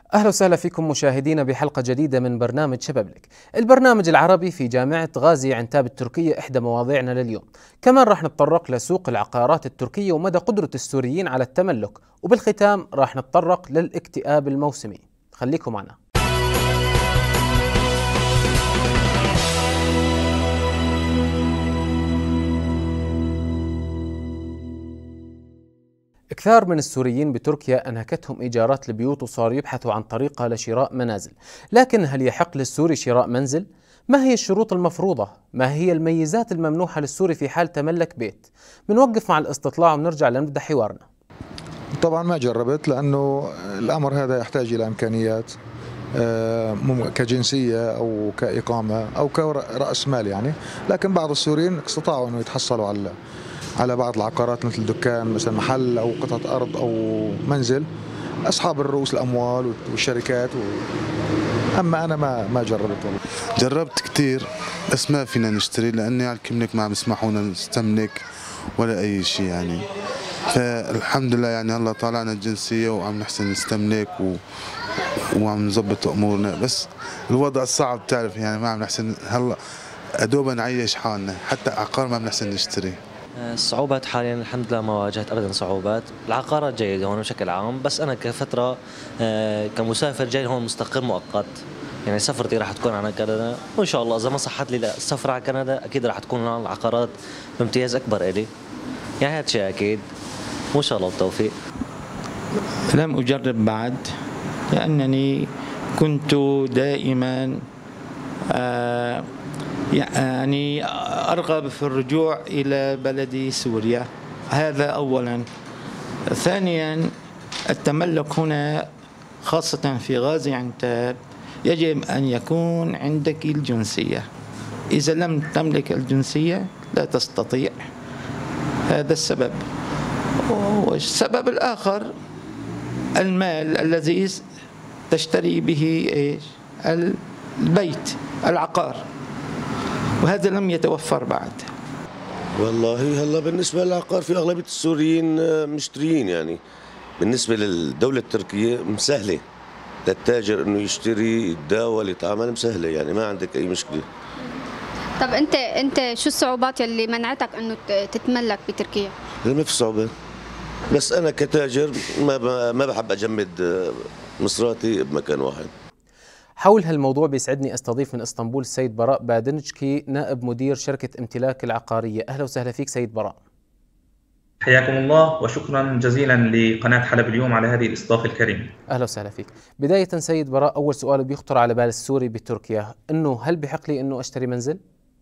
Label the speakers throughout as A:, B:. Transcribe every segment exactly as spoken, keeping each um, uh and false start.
A: أهلا وسهلا فيكم مشاهدينا بحلقة جديدة من برنامج شبابلك، البرنامج العربي في جامعة غازي عنتاب التركية. إحدى مواضيعنا لليوم كمان راح نتطرق لسوق العقارات التركية ومدى قدرة السوريين على التملك، وبالختام راح نتطرق للاكتئاب الموسمي. خليكم معنا. كثار من السوريين بتركيا أنهكتهم إيجارات البيوت وصاروا يبحثوا عن طريقة لشراء منازل، لكن هل يحق للسوري شراء منزل؟ ما هي الشروط المفروضة؟ ما هي الميزات الممنوحة للسوري في حال تملك بيت؟ بنوقف مع الاستطلاع ونرجع لنبدأ حوارنا.
B: طبعا ما جربت لأنه الأمر هذا يحتاج إلى إمكانيات كجنسية أو كإقامة أو كرأس مال يعني، لكن بعض السوريين استطاعوا أنه يتحصلوا على على بعض العقارات مثل دكان مثل محل أو قطعة أرض أو منزل، أصحاب الرؤوس الأموال والشركات و... أما أنا ما ما جربت والله.
C: جربت كثير بس ما فينا نشتري لأني الكملك ما عم يسمحونا نستملك ولا أي شيء يعني، فالحمد لله يعني هلا طالعنا الجنسية وعم نحسن نستملك و... وعم نظبط أمورنا، بس الوضع صعب تعرف يعني ما عم نحسن هلا أدوبا نعيش حالنا، حتى عقار ما بنحسن نشتري.
D: الصعوبات حاليا الحمد لله ما واجهت ابدا صعوبات، العقارات جيده هون بشكل عام، بس انا كفتره كمسافر جاي هون مستقر مؤقت، يعني سفرتي راح تكون على كندا، وان شاء الله اذا ما صحت لي السفر على كندا اكيد راح تكون هون العقارات بامتياز اكبر الي، يعني هذا شيء اكيد، وان شاء الله بالتوفيق.
E: لم اجرب بعد لانني كنت دائما آه يعني أرغب في الرجوع إلى بلدي سوريا، هذا أولا. ثانيا التملك هنا خاصة في غازي عنتاب يجب أن يكون عندك الجنسية، إذا لم تملك الجنسية لا تستطيع، هذا السبب. والسبب الآخر المال الذي تشتري به إيش؟ البيت، العقار، وهذا لم يتوفر بعد.
F: والله هلا بالنسبة للعقار في أغلبية السوريين مشتريين، يعني بالنسبة للدولة التركية مسهلة للتاجر إنه يشتري يتداول يتعامل، مسهلة يعني ما عندك أي مشكلة.
G: طب أنت أنت شو الصعوبات اللي منعتك إنه تتملك بتركيا؟
F: ما في صعوبات، بس أنا كتاجر ما ما بحب أجمد مصراتي بمكان واحد.
A: حول هالموضوع بيسعدني استضيف من اسطنبول السيد براء بادنجكي، نائب مدير شركة امتلاك العقارية. أهلا وسهلا فيك سيد براء.
H: حياكم الله وشكرا جزيلا لقناة حلب اليوم على هذه الاستضافة الكريمة.
A: أهلا وسهلا فيك. بداية سيد براء، أول سؤال بيخطر على بال السوري بتركيا إنه هل بحق لي إنه أشتري منزل؟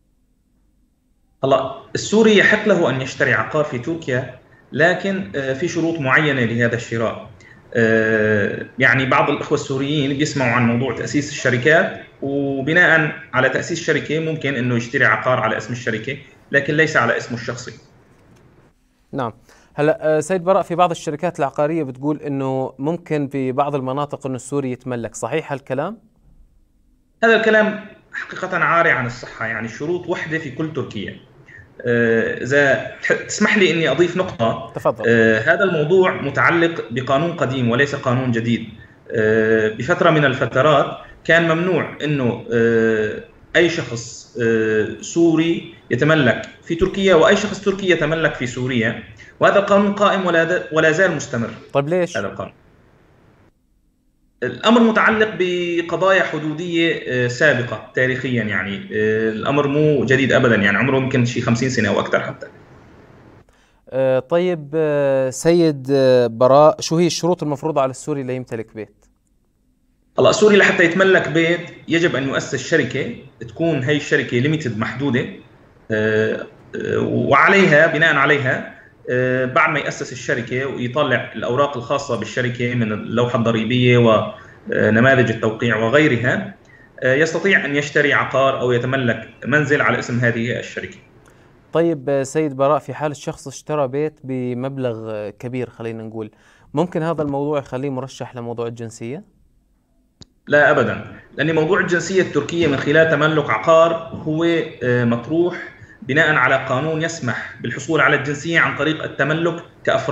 H: هلا السوري يحق له أن يشتري عقار في تركيا، لكن في شروط معينة لهذا الشراء. يعني بعض الأخوة السوريين بيسمعوا عن موضوع تأسيس الشركات، وبناء على تأسيس شركة ممكن أنه يشتري عقار على اسم الشركة لكن ليس على اسمه الشخصي.
A: نعم. هلا سيد براء، في بعض الشركات العقارية بتقول أنه ممكن في بعض المناطق أنه السوري يتملك، صحيح هالكلام؟
H: هذا الكلام حقيقة عاري عن الصحة، يعني الشروط وحدة في كل تركيا. إذا تسمح لي إني أضيف نقطة.
A: تفضل.
H: آه هذا الموضوع متعلق بقانون قديم وليس قانون جديد. آه بفترة من الفترات كان ممنوع إنه آه أي شخص آه سوري يتملك في تركيا وأي شخص تركي يتملك في سوريا، وهذا القانون قائم ولا ولا زال مستمر.
A: طيب ليش؟
H: هذا القانون الأمر متعلق بقضايا حدودية سابقة تاريخيا، يعني الأمر مو جديد أبدا، يعني عمره يمكن شي خمسين سنة أو أكثر حتى.
A: طيب سيد براء، شو هي الشروط المفروضة على السوري ليمتلك بيت؟
H: هلا السوري لحتى يتملك بيت يجب أن يؤسس شركة، تكون هي الشركة ليميتد محدودة، وعليها بناء عليها بعد ما يأسس الشركة ويطلع الأوراق الخاصة بالشركة من اللوحة الضريبية ونماذج التوقيع وغيرها، يستطيع أن يشتري عقار أو يتملك منزل على اسم هذه الشركة.
A: طيب سيد براء، في حال الشخص اشترى بيت بمبلغ كبير خلينا نقول، ممكن هذا الموضوع يخليه مرشح لموضوع الجنسية؟
H: لا أبدا، لأن موضوع الجنسية التركية من خلال تملك عقار هو مطروح بناء على قانون يسمح بالحصول على الجنسية عن طريق التملك كأفراد،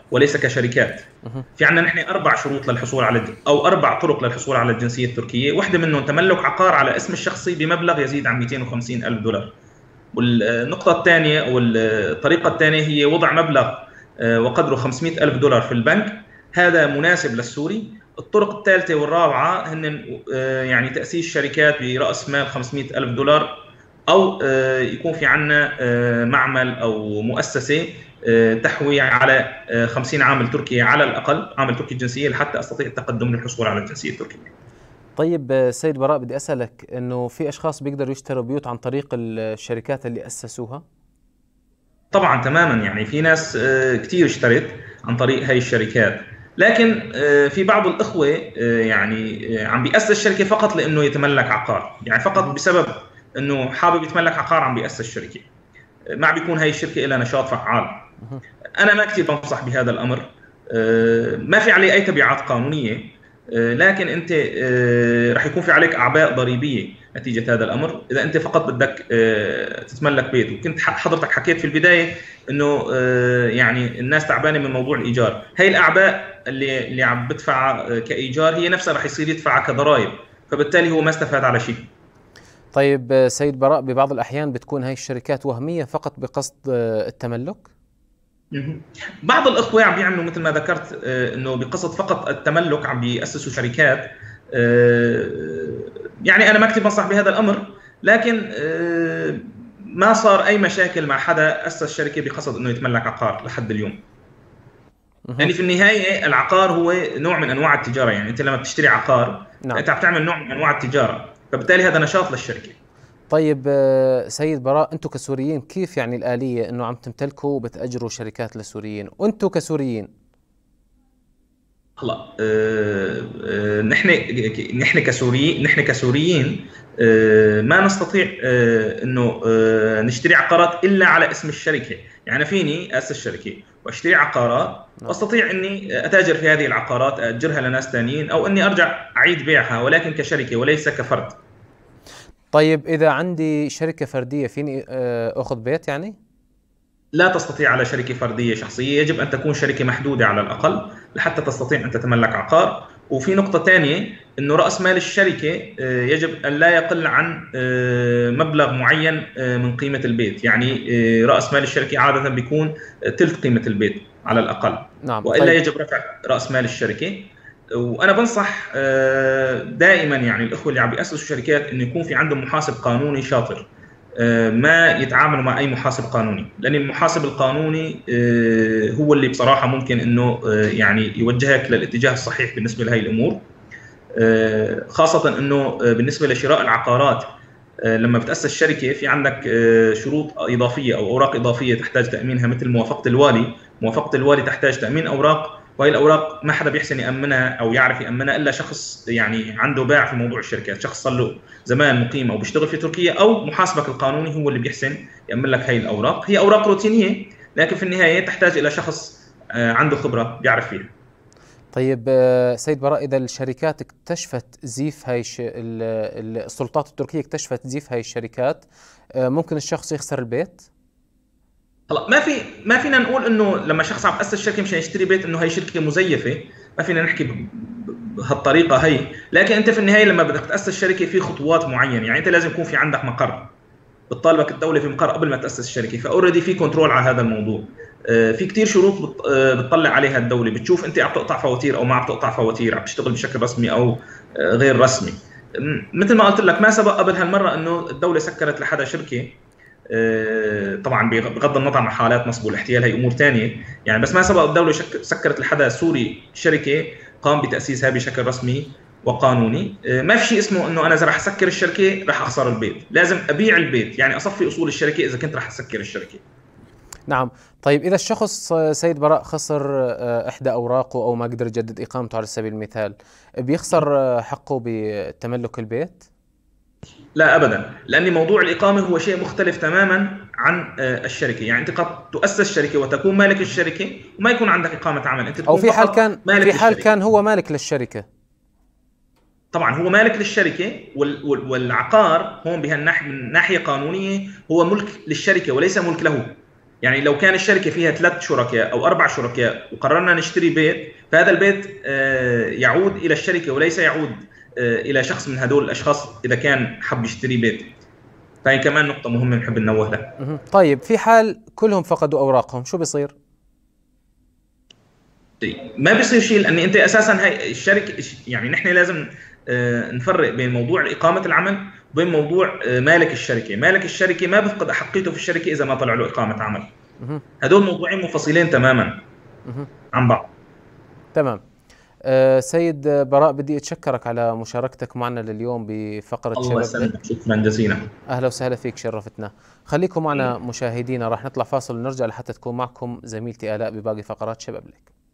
H: وليس كشركات. في عندنا نحن اربع شروط للحصول على او اربع طرق للحصول على الجنسيه التركيه، واحده منهم تملك عقار على اسم الشخصي بمبلغ يزيد عن مئتين وخمسين ألف دولار. والنقطه الثانيه او الطريقه الثانيه هي وضع مبلغ وقدره خمسمئة ألف دولار في البنك، هذا مناسب للسوري. الطرق الثالثه والرابعه هن يعني تاسيس شركات براس مال خمسمئة ألف دولار، او يكون في عندنا معمل او مؤسسه تحوي على خمسين عامل تركي على الاقل، عامل تركي الجنسيه، لحتى استطيع التقدم للحصول على الجنسيه التركيه.
A: طيب سيد براء، بدي اسالك انه في اشخاص بيقدروا يشتروا بيوت عن طريق الشركات اللي اسسوها؟
H: طبعا تماما، يعني في ناس كثير اشترت عن طريق هاي الشركات، لكن في بعض الاخوه يعني عم بيأسس شركه فقط لانه يتملك عقار، يعني فقط بسبب انه حابب يتملك عقار عم بيأسس شركه، ما بيكون هاي الشركه لها نشاط فعال. انا ما كثير بنصح بهذا الامر، ما في عليه اي تبعات قانونيه، لكن انت رح يكون في عليك اعباء ضريبيه نتيجه هذا الامر اذا انت فقط بدك تتملك بيت. وكنت حضرتك حكيت في البدايه انه يعني الناس تعبانه من موضوع الايجار، هي الاعباء اللي اللي عم بدفعها كايجار هي نفسها رح يصير يدفعها كضرائب، فبالتالي هو ما استفاد على شيء.
A: طيب سيد براء، ببعض الأحيان بتكون هاي الشركات وهمية فقط بقصد التملك؟
H: بعض الأخوة عم بيعملوا مثل ما ذكرت إنه بقصد فقط التملك، عم بيأسسوا شركات. يعني أنا ما كتير بنصح بهذا الأمر، لكن ما صار أي مشاكل مع حدا أسس شركة بقصد إنه يتملك عقار لحد اليوم. يعني في النهاية العقار هو نوع من أنواع التجارة، يعني أنت لما بتشتري عقار نعم. أنت عم تعمل نوع من أنواع التجارة، فبالتالي هذا نشاط للشركة.
A: طيب سيد براء، أنتم كسوريين كيف يعني الآلية أنه عم تمتلكوا وبتأجروا شركات للسوريين وأنتم كسوريين؟
H: هلا آه آه نحن نحن كسوريين نحن كسوريين آه ما نستطيع آه انه آه نشتري عقارات الا على اسم الشركه، يعني فيني اسس شركه واشتري عقارات واستطيع اني اتاجر في هذه العقارات، اجرها لناس ثانيين او اني ارجع اعيد بيعها، ولكن كشركه وليس كفرد.
A: طيب اذا عندي شركه فرديه فيني اخذ بيت يعني؟
H: لا تستطيع على شركه فرديه شخصيه، يجب ان تكون شركه محدوده على الاقل لحتى تستطيع ان تتملك عقار. وفي نقطه ثانيه انه راس مال الشركه يجب ان لا يقل عن مبلغ معين من قيمه البيت، يعني راس مال الشركه عاده بيكون ثلث قيمه البيت على الاقل. نعم. والا طيب. يجب رفع راس مال الشركه. وانا بنصح دائما يعني الاخوه اللي عم بيأسسوا شركات انه يكون في عندهم محاسب قانوني شاطر، ما يتعاملوا مع اي محاسب قانوني، لان المحاسب القانوني هو اللي بصراحه ممكن انه يعني يوجهك للاتجاه الصحيح بالنسبه لهي الامور، خاصه انه بالنسبه لشراء العقارات لما بتأسس شركه في عندك شروط اضافيه او اوراق اضافيه تحتاج تامينها، مثل موافقه الوالي. موافقه الوالي تحتاج تامين اوراق، وهي الاوراق ما حدا بيحسن يامنها او يعرف يامنها الا شخص يعني عنده باع في موضوع الشركات، شخص صار له زمان مقيم او بيشتغل في تركيا، او محاسبك القانوني هو اللي بيحسن يامن لك هي الاوراق. هي اوراق روتينيه لكن في النهايه تحتاج الى شخص عنده خبره بيعرف فيها.
A: طيب سيد براء، اذا الشركات اكتشفت زيف هاي السلطات التركيه اكتشفت زيف هاي الشركات، ممكن الشخص يخسر البيت؟
H: هلا ما في ما فينا نقول انه لما شخص عم يأسس شركه مشان يشتري بيت انه هي شركه مزيفه، ما فينا نحكي بهالطريقه هي، لكن انت في النهايه لما بدك تأسس شركه في خطوات معينه، يعني انت لازم يكون في عندك مقر، بتطالبك الدوله في مقر قبل ما تأسس الشركه، فاوريدي في كنترول على هذا الموضوع. في كثير شروط بتطلع عليها الدوله، بتشوف انت عم تقطع فواتير او ما عم تقطع فواتير، عم تشتغل بشكل رسمي او غير رسمي. مثل ما قلت لك ما سبق قبل هالمره انه الدوله سكرت لحدا شركه، طبعا بغض النظر عن حالات نصب والاحتيال هي امور ثانيه يعني، بس ما سبق الدوله سكرت لحدا سوري شركه قام بتاسيسها بشكل رسمي وقانوني. ما في شيء اسمه انه انا اذا رح اسكر الشركه رح اخسر البيت، لازم ابيع البيت، يعني اصفي اصول الشركه اذا كنت رح اسكر الشركه.
A: نعم. طيب اذا الشخص سيد براء خسر احدى اوراقه او ما قدر يجدد اقامته على سبيل المثال، بيخسر حقه بتملك البيت؟
H: لا ابدا، لان موضوع الاقامه هو شيء مختلف تماما عن الشركه، يعني انت قد تؤسس شركه وتكون مالك الشركه وما يكون عندك اقامه عمل، انت
A: او في حال كان في حال كان هو مالك للشركه.
H: طبعا هو مالك للشركه، والعقار هون بهالناحيه من ناحيه قانونيه هو ملك للشركه وليس ملك له، يعني لو كان الشركه فيها ثلاث شركاء او اربع شركاء وقررنا نشتري بيت، فهذا البيت يعود الى الشركه وليس يعود الى شخص من هدول الاشخاص اذا كان حب يشتري بيت. فهي كمان نقطه مهمه بنحب ننوه لها.
A: طيب في حال كلهم فقدوا اوراقهم شو بيصير؟
H: ما بيصير شيء، لان انت اساسا هي الشركه، يعني نحن لازم نفرق بين موضوع اقامه العمل وبين موضوع مالك الشركه. مالك الشركه ما بفقد احقيته في الشركه اذا ما طلع له اقامه عمل. هدول موضوعين منفصلين تماما عن بعض.
A: تمام. أه سيد براء، بدي اتشكرك على مشاركتك معنا لليوم بفقره
H: الله يسلمك، شكرا جزيلا.
A: اهلا وسهلا فيك، شرفتنا. خليكم معنا مشاهدينا، راح نطلع فاصل ونرجع لحتى تكون معكم زميلتي آلاء بباقي فقرات شباب لك.